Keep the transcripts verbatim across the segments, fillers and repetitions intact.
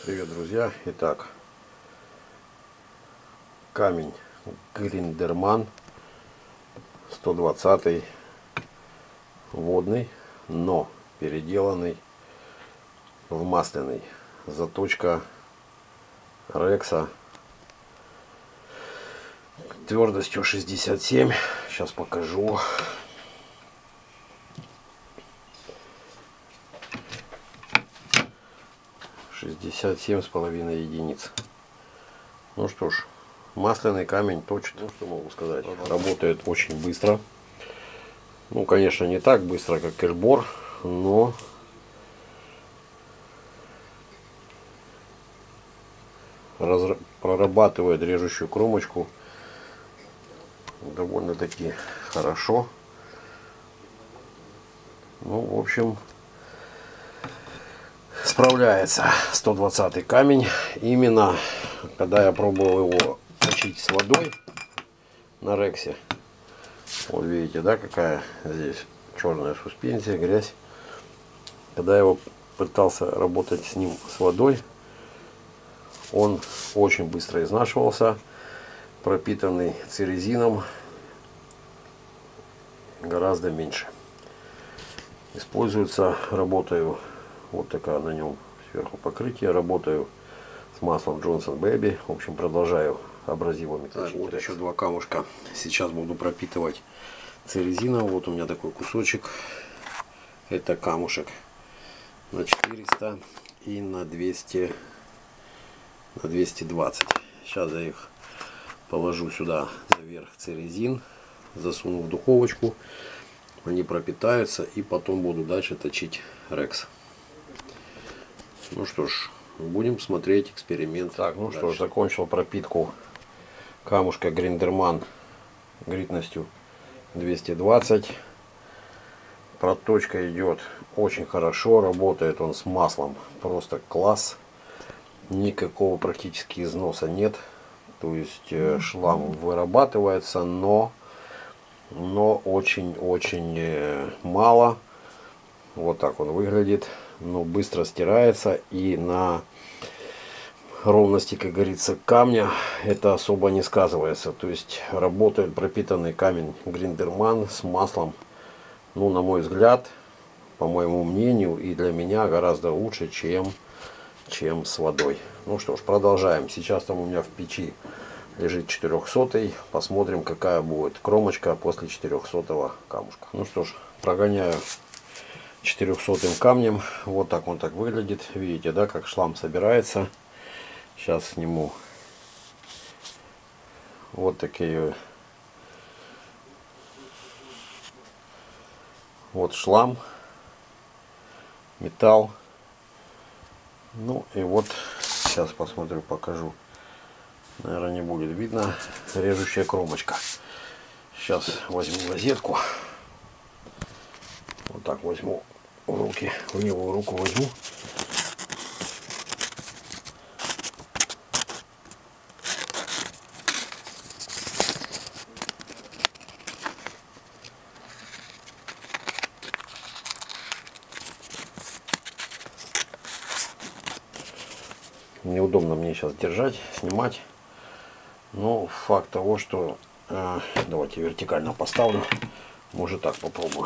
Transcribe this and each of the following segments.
Привет, друзья! Итак, камень Гриндерман сто двадцатый водный, но переделанный в масляный. Заточка Рекса твердостью шестьдесят семь. Сейчас покажу. шестьдесят семь с половиной единиц. Ну что ж, масляный камень точит. Ну что могу сказать, работает очень быстро. Ну, конечно, не так быстро, как кэшбор, но разра... прорабатывает режущую кромочку довольно-таки хорошо. Ну, в общем, справляется сто двадцатый камень. Именно когда я пробовал его точить с водой на Рексе, вот видите, да, какая здесь черная суспензия, грязь. Когда я его пытался работать с ним с водой, он очень быстро изнашивался, пропитанный церезином гораздо меньше. Используется, работаю, вот такая на нем сверху покрытие, работаю с маслом Johnson Baby. В общем, продолжаю абразивами. Так, вот еще два камушка. Сейчас буду пропитывать церезином. Вот у меня такой кусочек. Это камушек на четыреста и на двести, на двести двадцать. Сейчас я их положу сюда наверх церезин, засуну в духовочку. Они пропитаются, и потом буду дальше точить Рекс. Ну что ж, будем смотреть эксперимент. Так, ну дальше. Что ж, закончил пропитку камушка Гриндерман гритностью двести двадцать. Проточка идет очень хорошо, работает он с маслом просто класс. Никакого практически износа нет. То есть э, шлам вырабатывается, но но очень-очень э, мало. Вот так он выглядит. Но быстро стирается, и на ровности, как говорится, камня это особо не сказывается. То есть работает пропитанный камень Гриндерман с маслом, ну, на мой взгляд, по моему мнению, и для меня гораздо лучше, чем, чем с водой. Ну что ж, продолжаем. Сейчас там у меня в печи лежит четырехсотый. Посмотрим, какая будет кромочка после четырехсотого камушка. Ну что ж, прогоняю четырехсотым камнем. Вот так он так выглядит. Видите, да, как шлам собирается. Сейчас сниму. Вот такие вот шлам, металл. Ну и вот сейчас посмотрю, покажу. Наверное, не будет видно. Режущая кромочка. Сейчас возьму газетку. Вот так возьму в руки, в левую руку возьму. Неудобно мне сейчас держать, снимать. Но факт того, что э, давайте вертикально поставлю. Может, так попробую.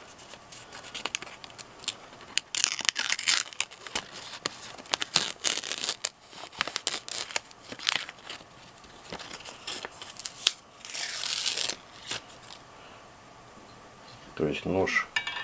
То есть нож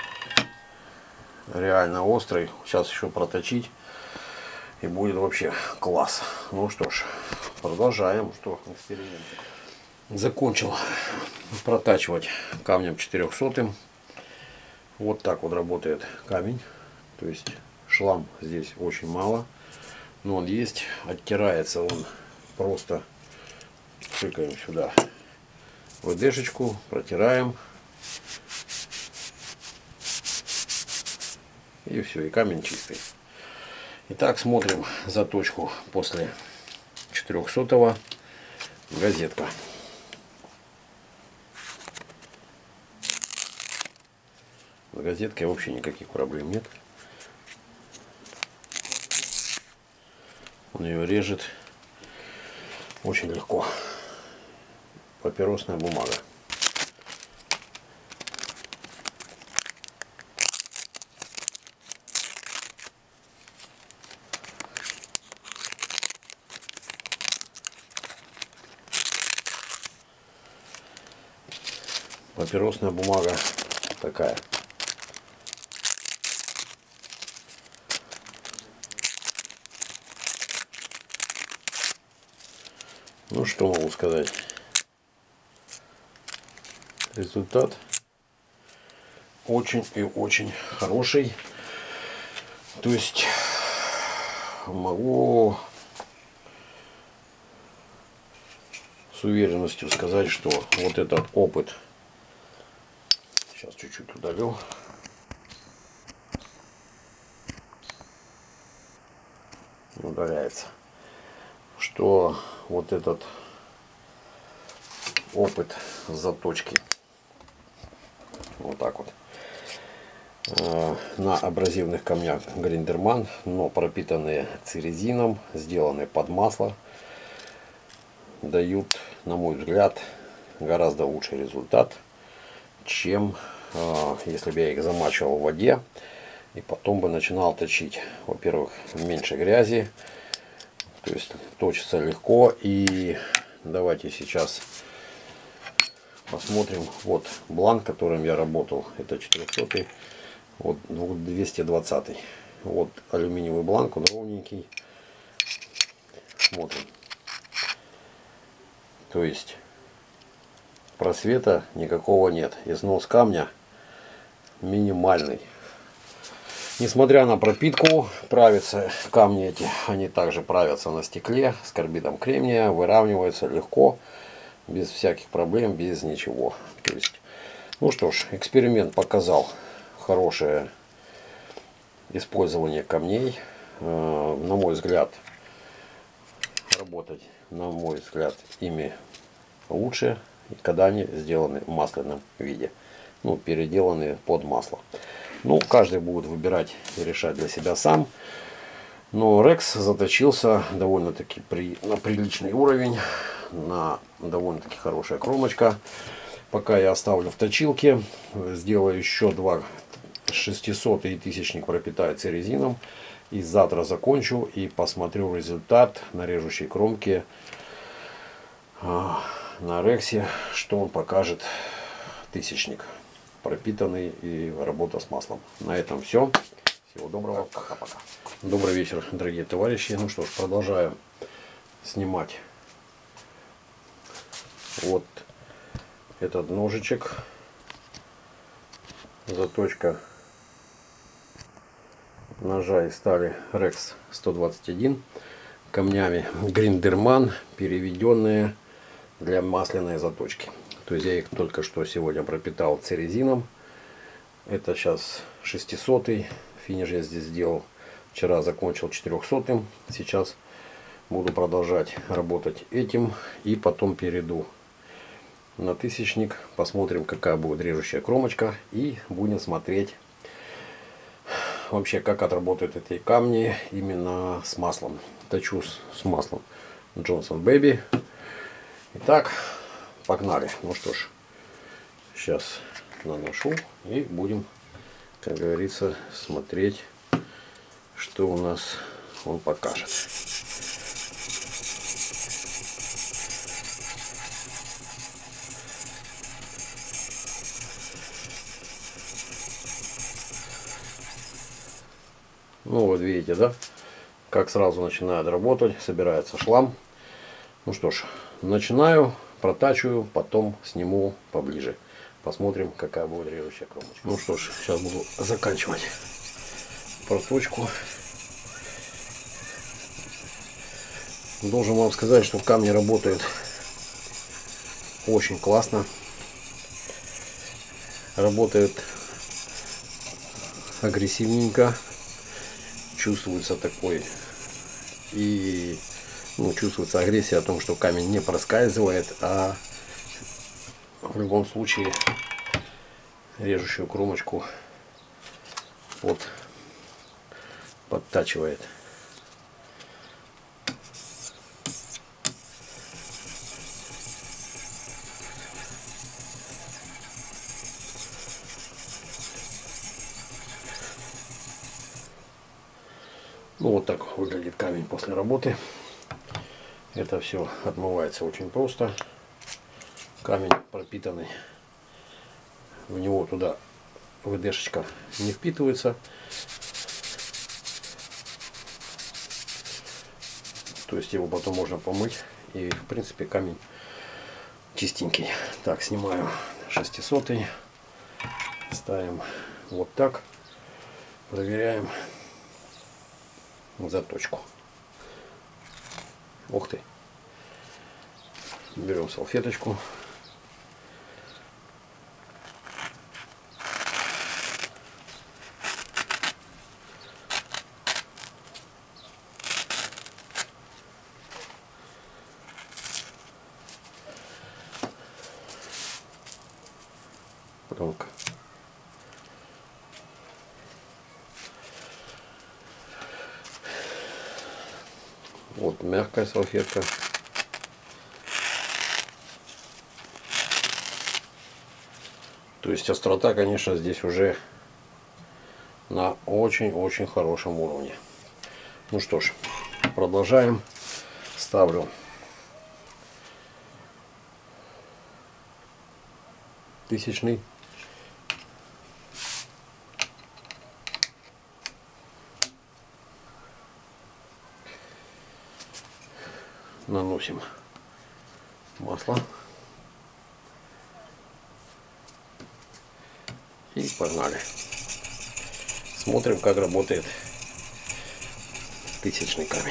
реально острый. Сейчас еще проточить, и будет вообще класс. Ну что ж, продолжаем. Что, эксперимент. Закончил протачивать камнем четырехсотым. Вот так вот работает камень. То есть шлам здесь очень мало, но он есть. Оттирается он просто. Тыкаем сюда ВДшечку, протираем. И все, и камень чистый. Итак, смотрим заточку после четырехсотого. Газетка. С газеткой вообще никаких проблем нет. Он ее режет очень легко. Папиросная бумага. Папиросная бумага такая. Ну что могу сказать? Результат очень и очень хороший. То есть могу с уверенностью сказать, что вот этот опыт, сейчас чуть-чуть удалю, удаляется, что вот этот опыт заточки вот так вот э, на абразивных камнях Гриндерман, но пропитанные церезином, сделанные под масло, дают, на мой взгляд, гораздо лучший результат, чем э, если бы я их замачивал в воде и потом бы начинал точить. Во-первых, меньше грязи, то есть точится легко. И давайте сейчас посмотрим. Вот бланк, которым я работал, это четырехсотый, вот двести двадцатый. Вот алюминиевый бланк, он ровненький. Смотрим. То есть просвета никакого нет. Износ камня минимальный. Несмотря на пропитку, правятся камни эти, они также правятся на стекле с карбидом кремния, выравниваются легко, без всяких проблем, без ничего. То есть, ну что ж, эксперимент показал хорошее использование камней. Э, на мой взгляд, работать, на мой взгляд, ими лучше, когда они сделаны в масляном виде, ну, переделаны под масло. Ну, каждый будет выбирать и решать для себя сам. Но Рекс заточился довольно-таки при, на приличный уровень, на довольно-таки хорошая кромочка. Пока я оставлю в точилке, сделаю еще два шестисотый и тысячник пропитаю церезином. И завтра закончу и посмотрю результат на режущей кромке на Рексе, что он покажет тысячник пропитанный и работа с маслом. На этом все. Всего доброго. Пока-пока. Добрый вечер, дорогие товарищи. Ну что ж, продолжаю снимать вот этот ножичек. Заточка ножа из стали Рекс сто двадцать один. Камнями Гриндерман, переведенные для масляной заточки. То есть я их только что сегодня пропитал церезином. Это сейчас шестисотый. Финиш я здесь сделал. Вчера закончил четырехсотым. Сейчас буду продолжать работать этим. И потом перейду на тысячник. Посмотрим, какая будет режущая кромочка. И будем смотреть вообще, как отработают эти камни именно с маслом. Точу с, с маслом Johnson Baby. Итак, погнали. Ну что ж, сейчас наношу и будем, как говорится, смотреть, что у нас он покажет. Ну вот видите, да, как сразу начинает работать, собирается шлам. Ну что ж, начинаю, протачиваю, потом сниму поближе. Посмотрим, какая будет режущая кромочка. Ну что ж, сейчас буду заканчивать проточку. Должен вам сказать, что камни работают очень классно. Работают агрессивненько. Чувствуется такой и ну, чувствуется агрессия о том, что камень не проскальзывает, а в любом случае режущую кромочку вот подтачивает. Ну вот так выглядит камень после работы. Это все отмывается очень просто. Камень пропитанный. В него туда ВДшечка не впитывается. То есть его потом можно помыть. И в принципе камень чистенький. Так, снимаю шестисотый. Ставим вот так. Проверяем заточку. Ух ты. Берем салфеточку. Тонко. Вот мягкая салфетка. То есть острота, конечно, здесь уже на очень-очень хорошем уровне. Ну что ж, продолжаем. Ставлю тысячный. Наносим масло. И погнали. Смотрим, как работает тысячный камень.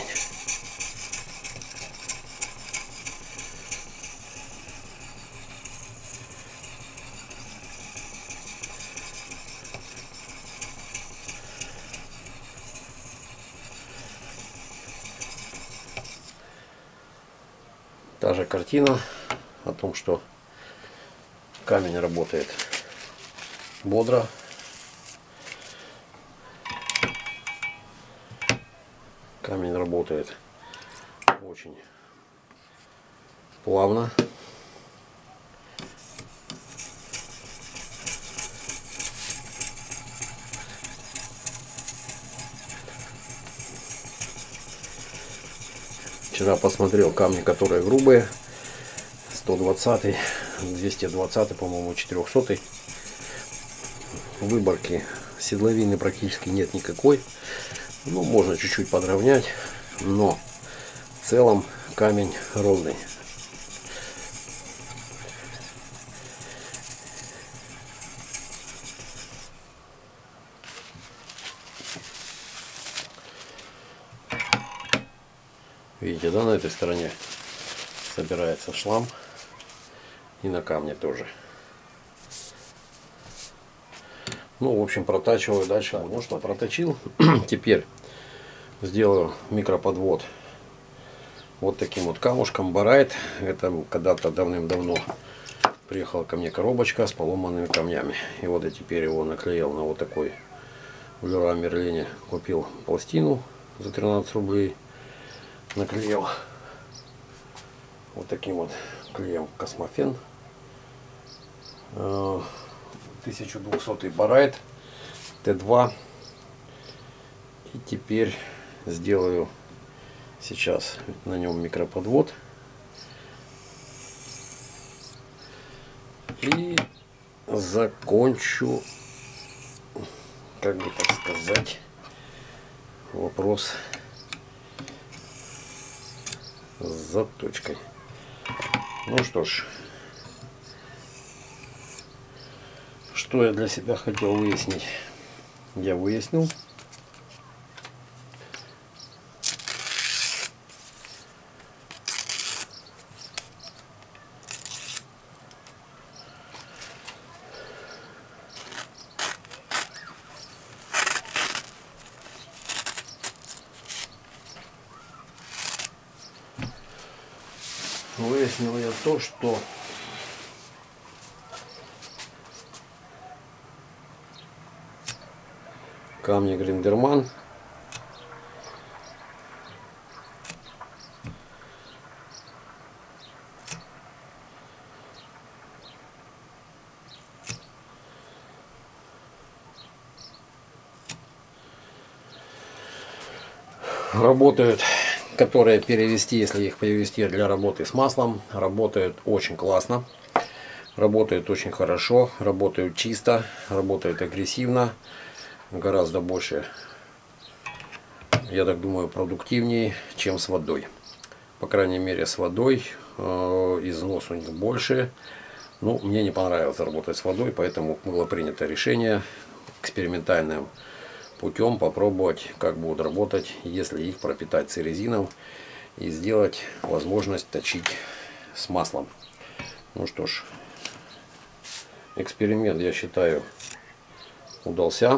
Та же картина о том, что камень работает бодро. Камень работает очень плавно. Вчера посмотрел камни, которые грубые. сто двадцатый, двести двадцатый, по-моему, четырехсотый. Выборки седловины практически нет никакой. Ну, можно чуть-чуть подровнять, но в целом камень ровный. Видите, да, на этой стороне собирается шлам, и на камне тоже. Ну, в общем, протачиваю дальше. Ну что, проточил. Теперь сделаю микроподвод вот таким вот камушком. Барайт. Это когда-то давным-давно приехала ко мне коробочка с поломанными камнями. И вот я теперь его наклеил на вот такой в Леруа Мерлине. Купил пластину за тринадцать рублей. Наклеил вот таким вот клеем Космофен. тысяча двухсотый барайт Т два. И теперь сделаю сейчас на нем микроподвод. И закончу, как бы так сказать, вопрос с заточкой. Ну что ж, что я для себя хотел выяснить, я выяснил. Выяснил я то, что камни Гриндерман работают, которые перевести, если их перевести для работы с маслом, работают очень классно, работают очень хорошо, работают чисто, работают агрессивно, гораздо больше, я так думаю, продуктивнее, чем с водой. По крайней мере, с водой э, износ у них больше. Ну, мне не понравилось работать с водой, поэтому было принято решение экспериментальным путем попробовать, как будут работать, если их пропитать церезином и сделать возможность точить с маслом. Ну что ж, эксперимент, я считаю, удался.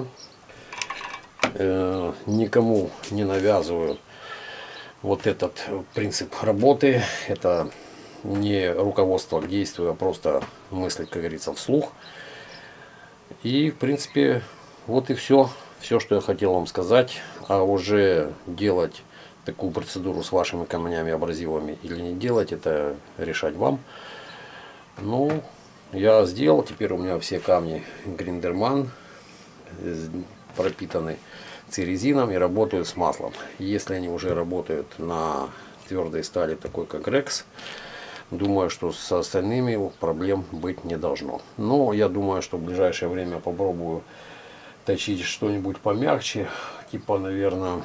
Э, никому не навязываю вот этот принцип работы. Это не руководство к действию, а просто мысль, как говорится, вслух. И, в принципе, вот и все. Все, что я хотел вам сказать. А уже делать такую процедуру с вашими камнями, абразивами или не делать, это решать вам. Ну, я сделал. Теперь у меня все камни Гриндерман пропитаны церезином и работают с маслом. Если они уже работают на твердой стали, такой как Рекс, думаю, что с остальными проблем быть не должно. Но я думаю, что в ближайшее время попробую точить что-нибудь помягче, типа, наверное,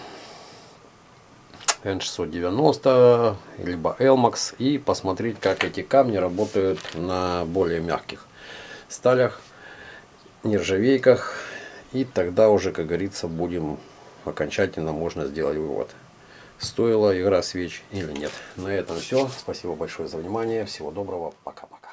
эн шестьсот девяносто, либо Элмакс, и посмотреть, как эти камни работают на более мягких сталях, нержавейках. И тогда уже, как говорится, будем окончательно можно сделать вывод, стоила игра свеч или нет. На этом все. Спасибо большое за внимание. Всего доброго. Пока-пока.